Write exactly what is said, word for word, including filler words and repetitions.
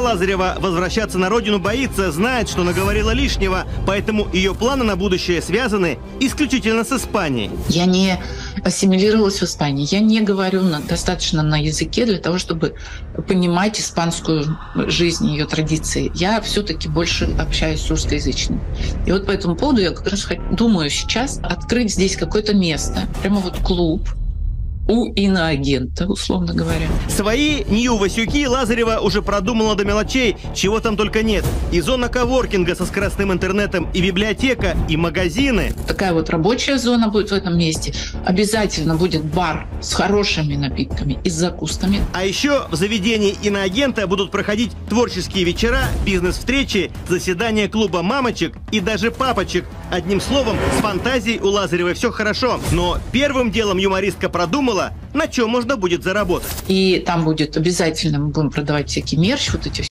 Лазарева возвращаться на родину боится, знает, что наговорила лишнего, поэтому ее планы на будущее связаны исключительно с Испанией. Я не ассимилировалась в Испании, я не говорю на, достаточно на языке для того, чтобы понимать испанскую жизнь, ее традиции. Я все-таки больше общаюсь с русскоязычными. И вот по этому поводу я как раз думаю сейчас открыть здесь какое-то место, прямо вот клуб у иноагента, условно говоря. Свои Нью-Васюки Лазарева уже продумала до мелочей, чего там только нет. И зона коворкинга со скоростным интернетом, и библиотека, и магазины. Такая вот рабочая зона будет в этом месте. Обязательно будет бар с хорошими напитками и с закусками. А еще в заведении иноагента будут проходить творческие вечера, бизнес-встречи, заседания клуба мамочек и даже папочек. Одним словом, с фантазией у Лазаревой все хорошо. Но первым делом юмористка продумала, на чем можно будет заработать. И там будет обязательно, мы будем продавать всякий мерч, вот эти